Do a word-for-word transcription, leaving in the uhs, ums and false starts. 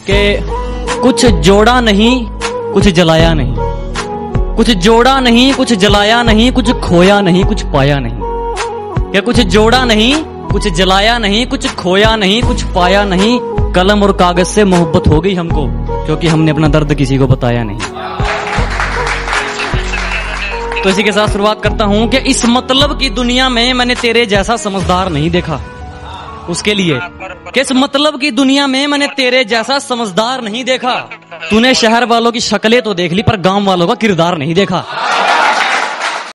कि कुछ जोड़ा नहीं कुछ जलाया नहीं, कुछ जोड़ा नहीं कुछ जलाया नहीं, कुछ खोया नहीं कुछ पाया नहीं। क्या कुछ जोड़ा नहीं कुछ जलाया नहीं, कुछ खोया नहीं कुछ पाया नहीं। कलम और कागज से मोहब्बत हो गई हमको, क्योंकि हमने अपना दर्द किसी को बताया नहीं। तो इसी के साथ शुरुआत करता हूं कि इस मतलब की दुनिया में मैंने तेरे जैसा समझदार नहीं देखा। उसके लिए कि इस मतलब की दुनिया में मैंने तेरे जैसा समझदार नहीं देखा। तूने शहर वालों की शक्लें तो देख ली पर गांव वालों का किरदार नहीं देखा।